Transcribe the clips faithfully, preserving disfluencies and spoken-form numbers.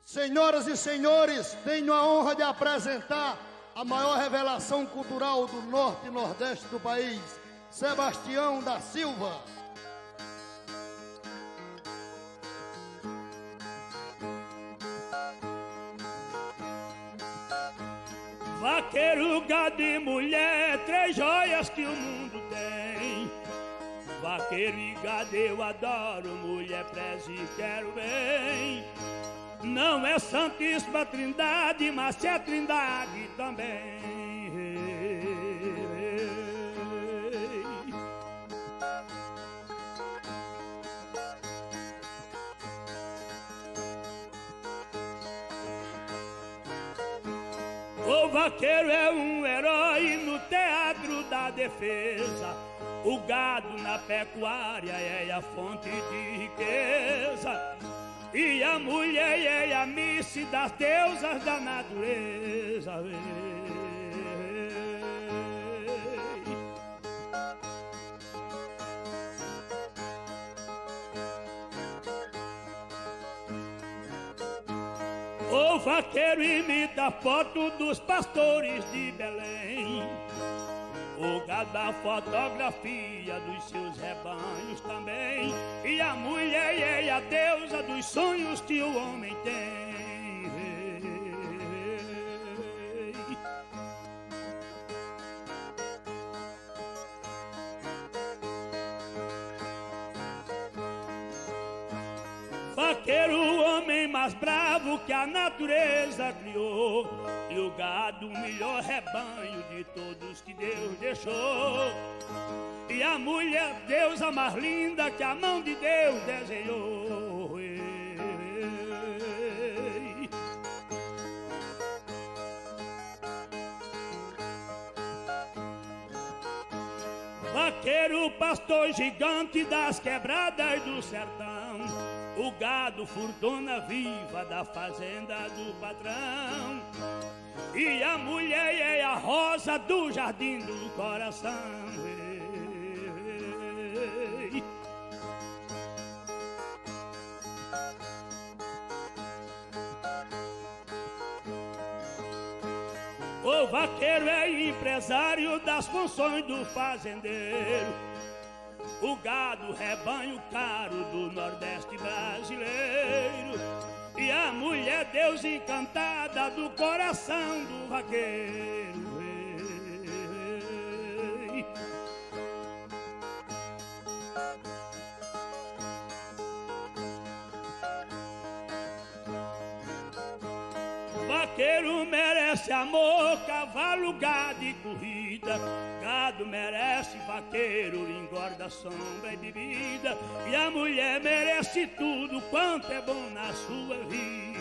Senhoras e senhores, tenho a honra de apresentar a maior revelação cultural do norte e nordeste do país, Sebastião da Silva. Vaqueiro, gado e mulher, três joias que o mundo tem. Vaqueiro e gado eu adoro, mulher prezo e quero bem. Não é Santíssima Trindade, mas é Trindade também. O vaqueiro é um herói no teatro da defesa. O gado na pecuária é a fonte de riqueza. E a mulher é a miss das deusas da natureza. O vaqueiro imita a foto dos pastores de Belém. O gado a fotografia dos seus rebanhos também. E a mulher é a deusa dos sonhos que o homem tem. Vaqueiro, o homem mais bravo que a natureza criou. E o gado, o melhor rebanho de todos que Deus deixou. E a mulher, deusa mais linda que a mão de Deus desenhou. Vaqueiro, pastor gigante das quebradas do sertão. O gado, fortuna viva da fazenda do patrão. E a mulher é a rosa do jardim do coração. O vaqueiro é empresário das funções do fazendeiro. O gado, rebanho caro do Nordeste brasileiro. E a mulher, Deus encantada do coração do vaqueiro. Vaqueiro merece amor, cavalo, gado e corrida. Gado merece vaqueiro, engorda, sombra e bebida. E a mulher merece tudo quanto é bom na sua vida.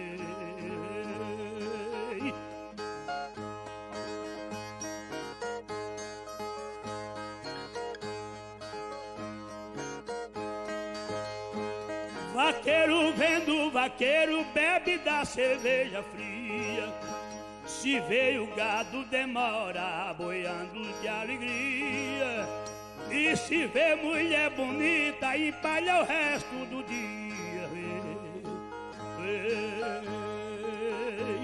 Vaqueiro vendo vaqueiro, bebe da cerveja fria. Se veio o gado demora, boiando de alegria. E se vê mulher bonita, empalha o resto do dia. Ei, ei.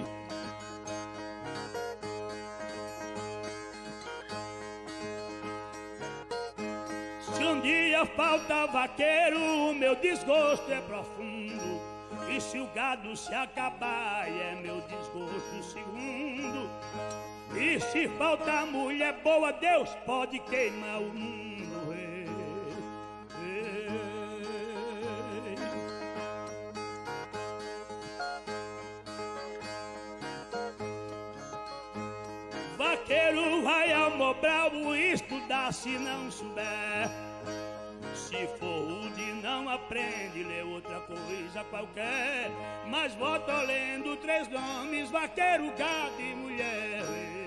Se um dia falta vaqueiro, o meu desgosto é profundo. E se o gado se acabar, é meu desgosto segundo. E se falta mulher boa, Deus pode queimar o mundo. Ei, ei. Vaqueiro vai ao Mobral estudar se não souber. Se for rude não aprende, lê outra coisa qualquer. Mas volta lendo três nomes, vaqueiro, gado e mulher.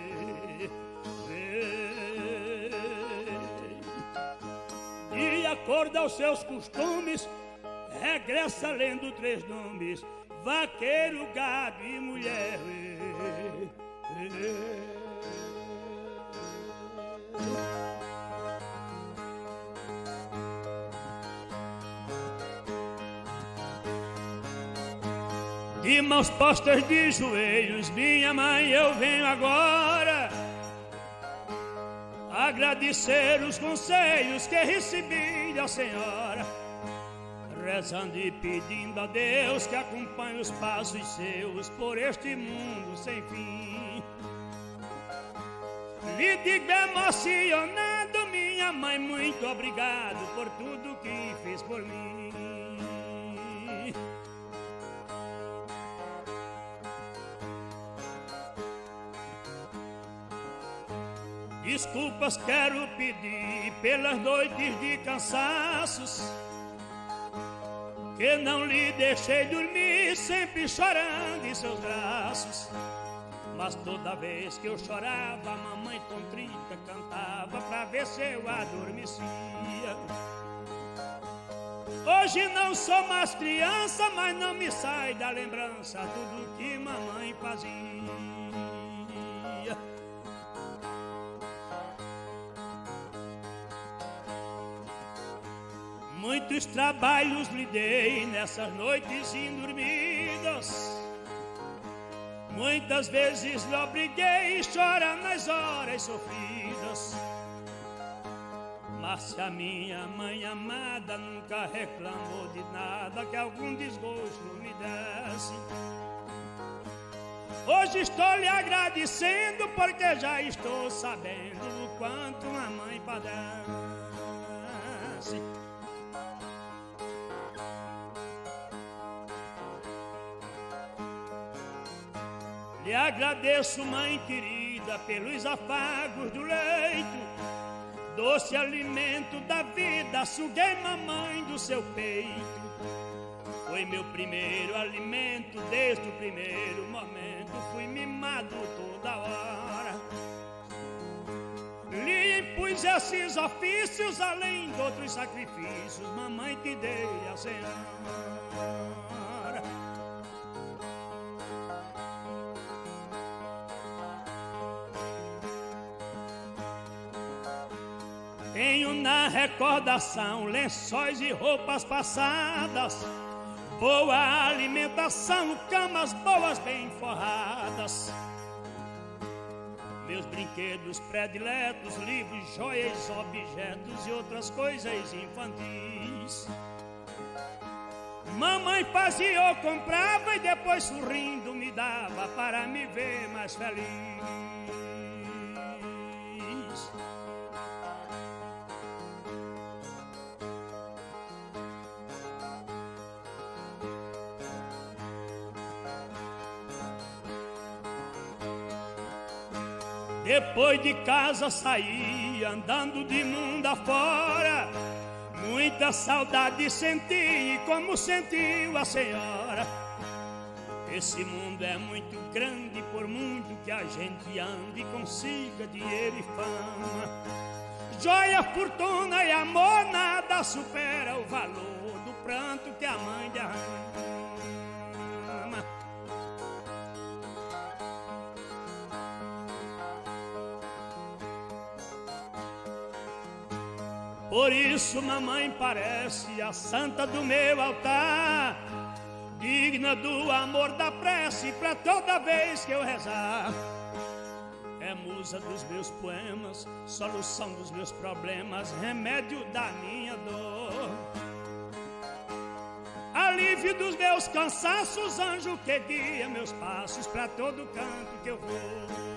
De acordo aos seus costumes, regressa lendo três nomes, vaqueiro, gado e mulher. e mãos postas de joelhos, minha mãe, eu venho agora agradecer os conselhos que recebi da senhora, rezando e pedindo a Deus que acompanhe os passos seus por este mundo sem fim. Lhe digo emocionado, minha mãe, muito obrigado por tudo que fez por mim. Desculpas quero pedir pelas noites de cansaços, que não lhe deixei dormir, sempre chorando em seus braços. Mas toda vez que eu chorava, a mamãe contrita cantava pra ver se eu adormecia. Hoje não sou mais criança, mas não me sai da lembrança tudo que mamãe fazia. Muitos trabalhos lhe dei nessas noites indormidas, muitas vezes lhe obriguei a chorar nas horas sofridas. Mas se a minha mãe amada nunca reclamou de nada que algum desgosto me desse, hoje estou lhe agradecendo porque já estou sabendo o quanto a mãe padece. Lhe agradeço, mãe querida, pelos afagos do leito, doce alimento da vida, suguei mamãe do seu peito. Foi meu primeiro alimento desde o primeiro momento, fui mimado toda hora. Lhe impus esses ofícios, além de outros sacrifícios, mamãe, te dei a senhora. Tenho na recordação lençóis e roupas passadas, boa alimentação, camas boas bem forradas, meus brinquedos prediletos, livros, joias, objetos e outras coisas infantis. Mamãe fazia, eu comprava e depois sorrindo me dava para me ver mais feliz. Depois de casa saí, andando de mundo afora, muita saudade senti, como sentiu a senhora. Esse mundo é muito grande, por muito que a gente ande e consiga dinheiro e fama. Joia, fortuna e amor, nada supera o valor do pranto que a mãe derrama. Por isso mamãe parece a santa do meu altar, digna do amor da prece pra toda vez que eu rezar. É musa dos meus poemas, solução dos meus problemas, remédio da minha dor, alívio dos meus cansaços, anjo que guia meus passos pra todo canto que eu vou.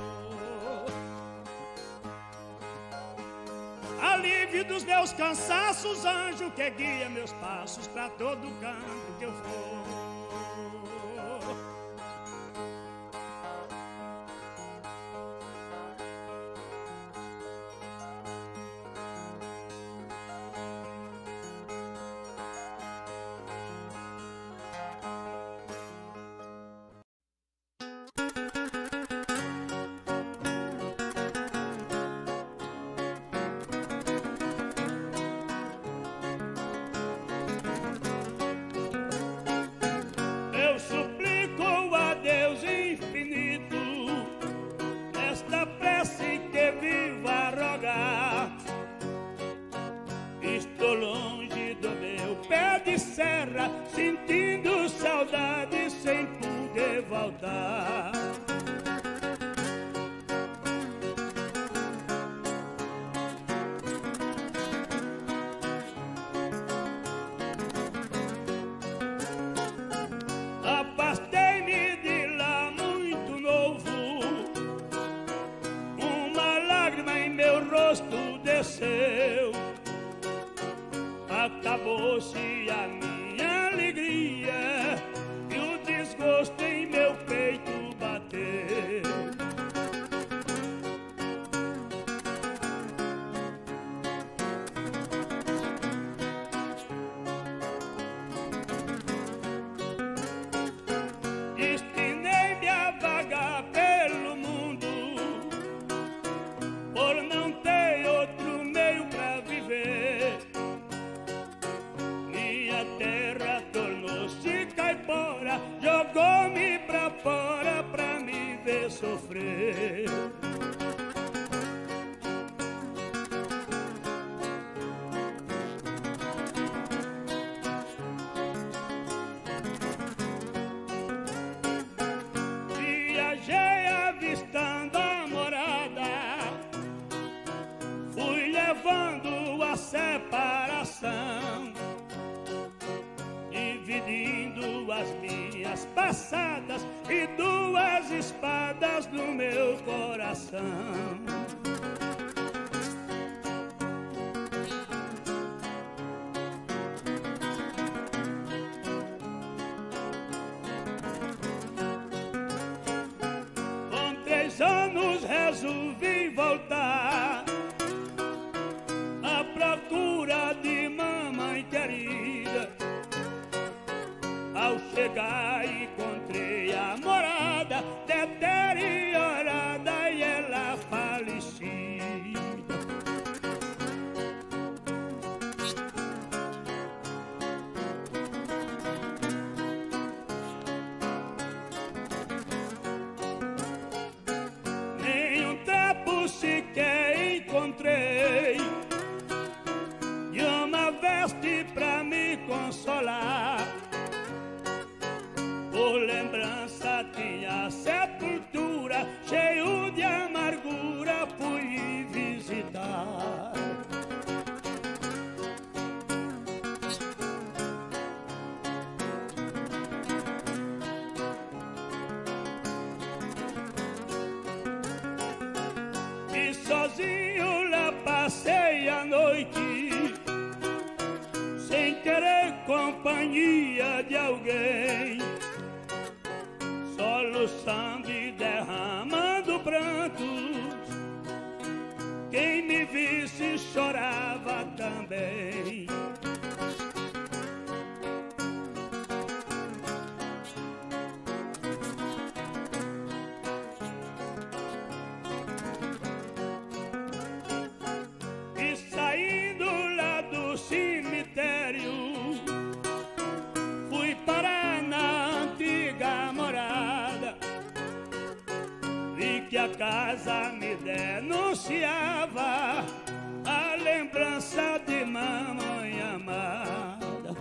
Alívio dos meus cansaços, anjo que guia meus passos pra todo canto que eu for. fosse a minha alegria e o desgosto em meu peito bater. Destinei-me a vagar pelo mundo por não ter outro meio pra viver. Minha terra tornou-se caipora, jogou-me pra fora pra me ver sofrer. Viajei avistando a morada, fui levando a separação, dividindo as minhas passadas e duas espadas no meu coração. Com três anos resolvi voltar à procura de mamãe querida. Ao chegar encontrei a morada deteriorada e ela falecida. Nenhum tempo sequer encontrei e uma veste pra me consolar. Por lembrança tinha sepultura, cheio de amargura fui visitar. E sozinho lá passei a noite, sem querer companhia de alguém, soluçando e derramando prantos. Quem me visse chorava também. E saindo lá do cemitério, fui parar na antiga morada. Vi que a casa me denunciava a lembrança de mamãe amada.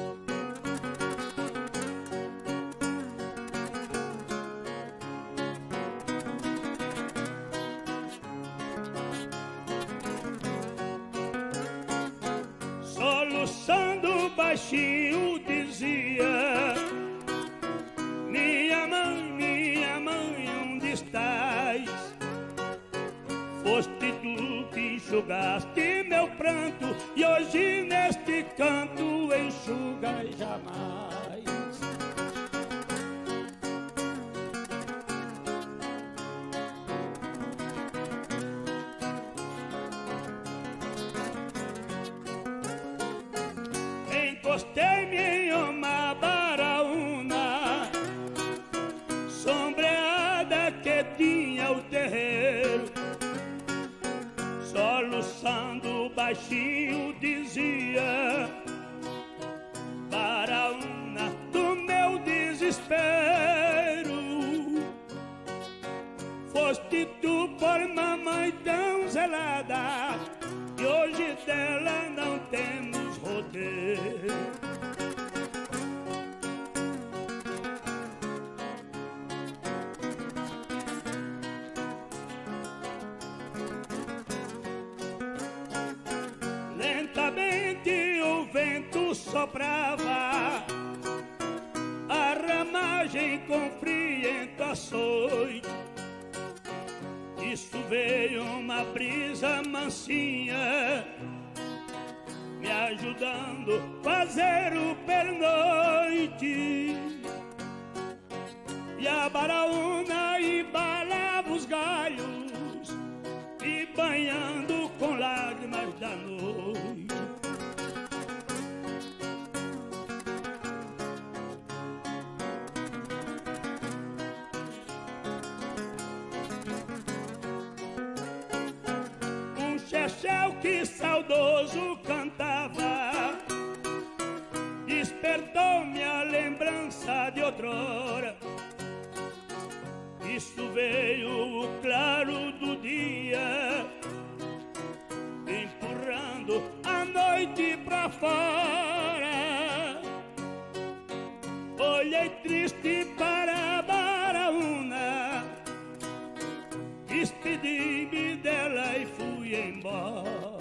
Soluçando baixinho dizia: minha mãe, minha mãe, onde estás? Foste tu que enxugaste meu pranto e hoje neste canto enxugas jamais. Encostei-me em uma baraúna sombreada que tinha o terreiro, soluçando baixinho dizia: baraúna do meu desespero, foste tu por mamãe tão zelada e hoje dela não temos rodeio. Lentamente o vento soprava, a ramagem com friento açoite. Isso veio uma brisa mansinha, me ajudando a fazer o pernoite. E a baraúna embalava os galhos, e banhando com lágrimas da noite. Um chechel que saudoso cantava despertou-me a lembrança de outrora. Isso veio o claro do dia, empurrando a noite pra fora. Olhei triste para a baraúna, despedi-me dela e fui embora.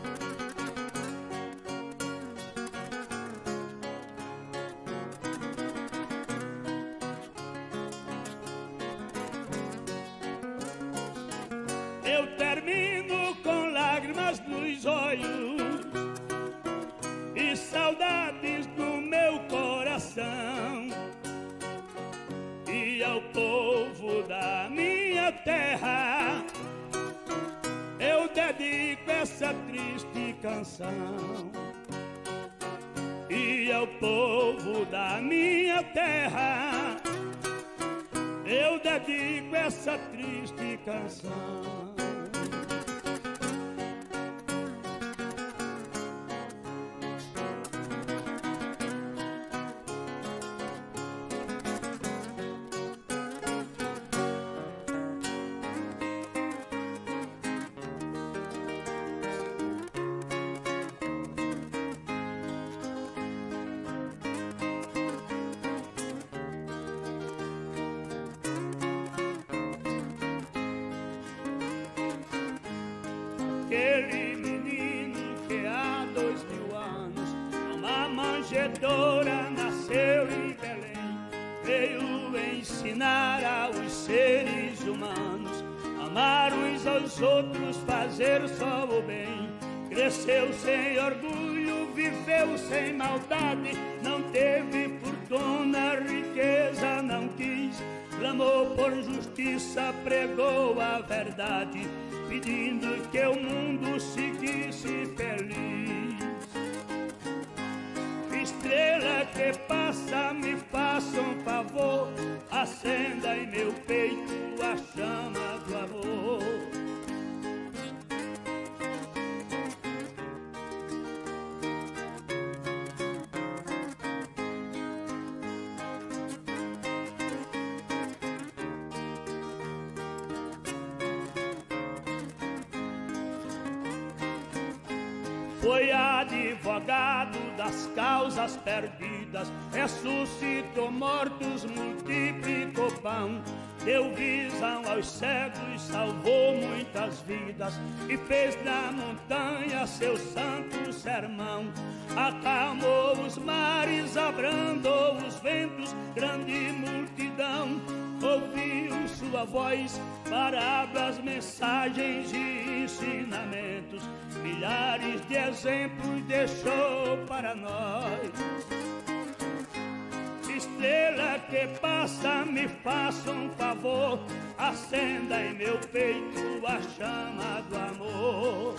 Eu termino com lágrimas nos olhos e saudades no meu coração. E ao povo da minha terra eu dedico essa triste canção. E ao povo da minha terra eu dedico essa triste canção. Aquele menino que há dois mil anos numa manjedoura nasceu em Belém, veio ensinar aos seres humanos amar uns aos outros, fazer só o bem. Cresceu sem orgulho, viveu sem maldade, não teve fortuna, riqueza não quis, clamou por justiça, pregou a verdade, pedindo que o mundo seguisse feliz. Estrela que passa, me faça um favor, acenda em meu peito a chama do amor. Foi advogado das causas perdidas, ressuscitou mortos, multiplicou pão, deu visão aos cegos, salvou muitas vidas e fez da montanha seu santo sermão. Acalmou os mares, abrandou os ventos, grande multidão ouviu sua voz, parábolas, mensagens e ensinamentos, milhares de exemplos deixou para nós. Estrela que passa, me faça um favor, acenda em meu peito a chama do amor.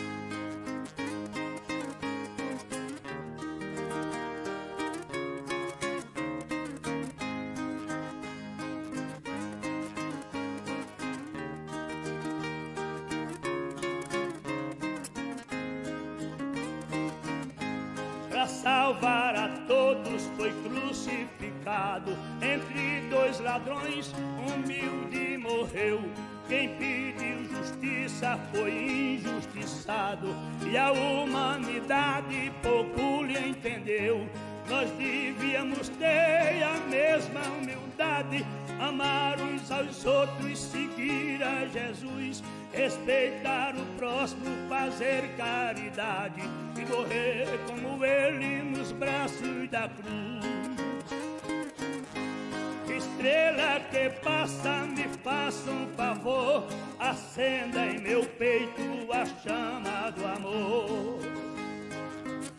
Para salvar a todos foi crucificado, entre dois ladrões humilde morreu. Quem pediu justiça foi injustiçado, e a humanidade pouco lhe entendeu. Nós devíamos ter a mesma humildade, amar uns aos outros, seguir a Jesus, respeitar o próximo, fazer caridade e morrer como ele nos braços da cruz. Estrela que passa, me faça um favor, acenda em meu peito a chama do amor.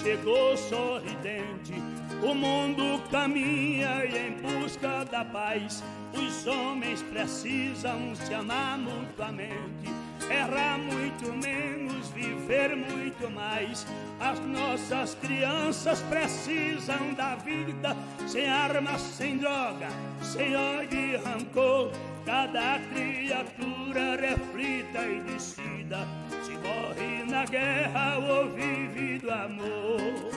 chegou sorridente. O mundo caminha e em busca da paz. Os homens precisam se amar mutuamente, errar muito menos, viver muito mais. As nossas crianças precisam da vida, sem armas, sem droga, sem ódio e rancor. Cada criatura reflita e decida se morre na guerra ou vive do amor.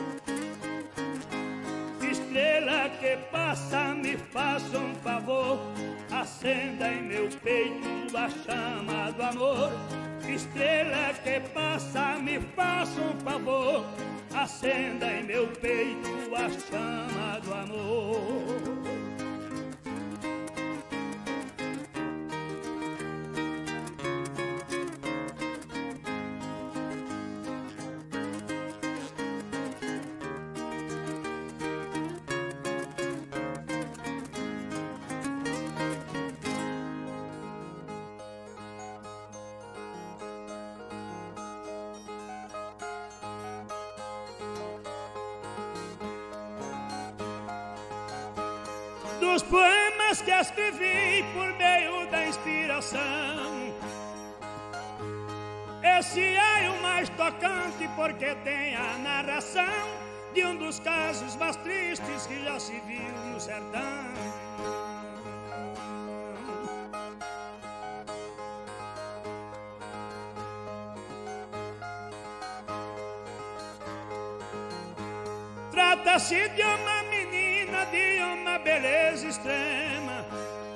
Estrela que passa, me faça um favor, acenda em meu peito a chama do amor. Estrela que passa, me faça um favor, acenda em meu peito a chama do amor. Dos poemas que escrevi por meio da inspiração, esse é o mais tocante porque tem a narração de um dos casos mais tristes que já se viu no sertão. Trata-se de uma menina de uma beleza extrema,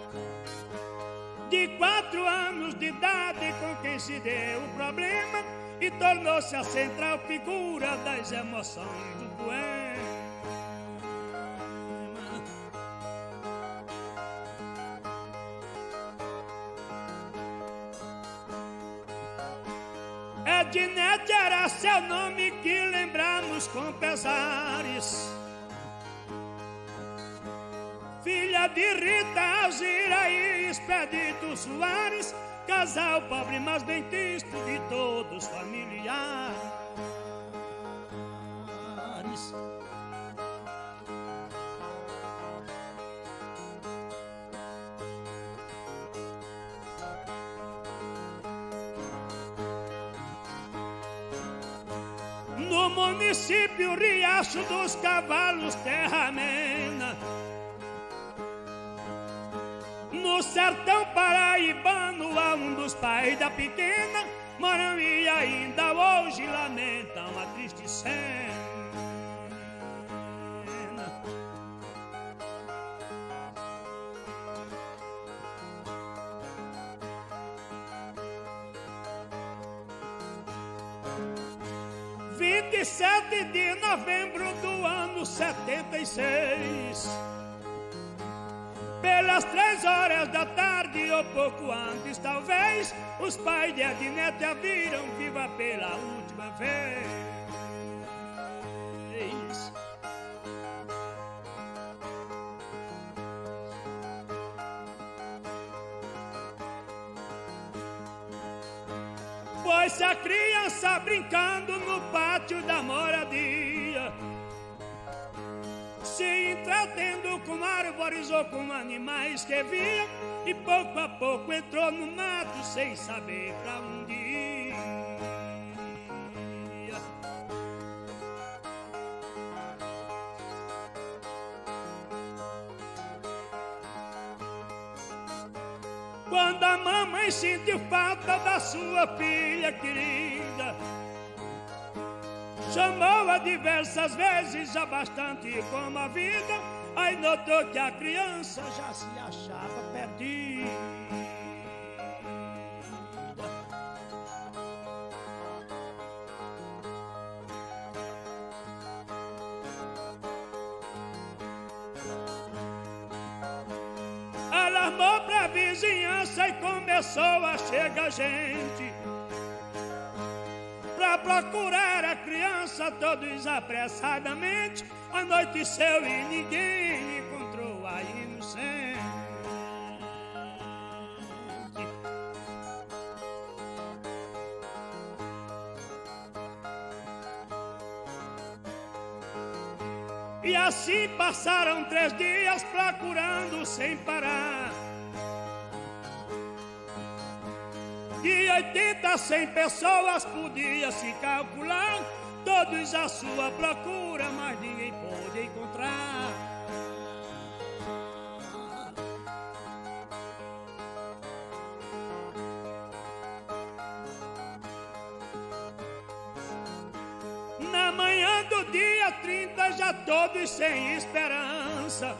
de quatro anos de idade, com quem se deu o problema e tornou-se a central figura das emoções do poema. Ednete era seu nome que lembramos com pesares, filha de Rita Alzira e Expedito Soares, casal pobre mas bem quisto de todos familiares. No município Riacho dos Cavalos, terra amena, no sertão paraibano, há um dos pais da pequena, moram e ainda hoje lamentam a triste cena. vinte e sete de novembro do ano setenta e seis, pelas três horas da tarde ou pouco antes talvez, os pais de Ednete a viram viva pela última vez. Pois a criança brincando no pátio da moradia, se entretendo com árvores ou com animais que via, e pouco a pouco entrou no mato sem saber pra onde ia. Quando a mamãe sentiu falta da sua filha querida, chamou-a diversas vezes, já bastante comovida, aí notou que a criança já se achava perdida. Alarmou pra vizinhança e começou a chegar gente pra procurar a criança, todos apressadamente. Anoiteceu e ninguém encontrou a inocente. E assim passaram três dias procurando sem parar. De oitenta a cem pessoas podia se calcular, todos à sua procura, mas ninguém pôde encontrar. Na manhã do dia trinta, já todos sem esperança,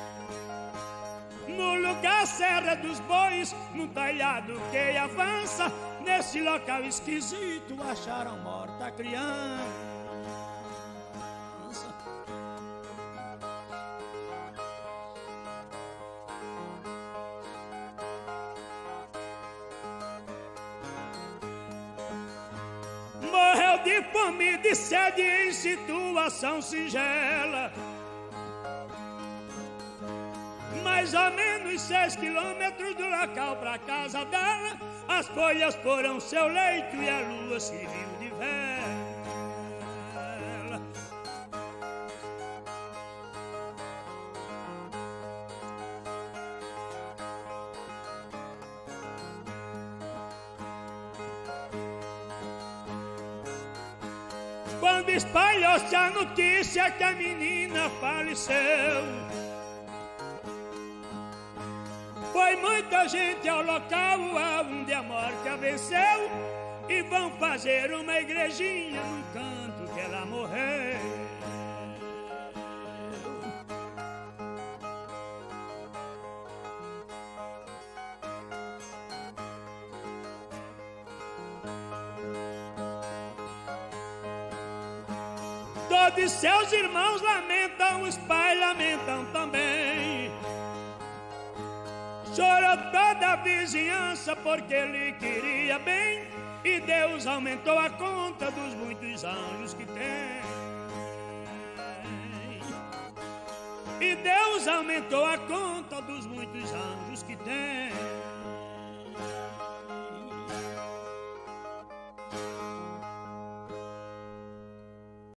no lugar Serra dos Bois, num talhado que avança, nesse local esquisito acharam morta a criança. Morreu de fome e de sede em situação singela. Mais ou menos seis quilômetros do local pra casa dela, as folhas foram seu leito e a lua se viu de vela. Quando espalhou-se a notícia que a menina faleceu, foi muita gente ao local onde a morte a venceu, e vão fazer uma igrejinha no canto que ela morreu. Todos seus irmãos lamentam, os pais lamentam também. Chorou toda a vizinhança porque ele queria bem, e Deus aumentou a conta dos muitos anjos que tem. E Deus aumentou a conta dos muitos anjos que tem.